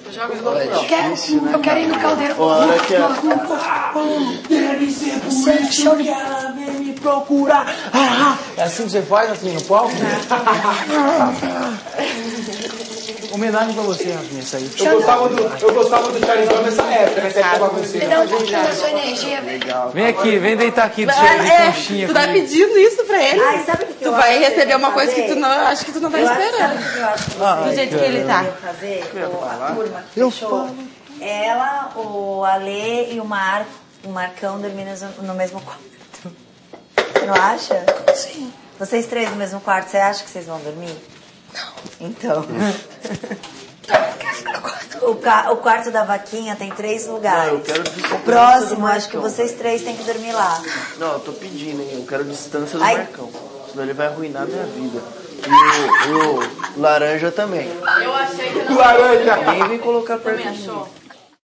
Eu quero ir no caldeirão. Hora que Deve ser por isso que ela vem me procurar. É assim que você faz, assim, no palco? Homenagem pra você, Rafinha, isso aí. Eu gostava do Charlie Brown nessa época, nessa época bagunceira. Me dá um pouquinho da sua energia, vem. Vem aqui, vem deitar aqui do seu de conchinha. Tu tá pedindo isso pra ele? Ai, sabe o que Tu vai receber uma coisa que tu não, acho que tu não tá esperando. Do jeito que ele tá. Fazer a turma que fechou. Ela, o Ale e o Marcão dormindo no mesmo quarto. Você não acha? Sim. Vocês três no mesmo quarto, você acha que vocês vão dormir? Não. Então. O quarto da vaquinha tem 3 lugares. Não, eu quero distância O próximo, do acho que Marcão. vocês 3 têm que dormir lá. Não, eu tô pedindo, hein? Eu quero distância do Ai. Marcão. Senão ele vai arruinar minha vida. E o Laranja também. Eu achei que Laranja! Nem vem colocar perto de mim.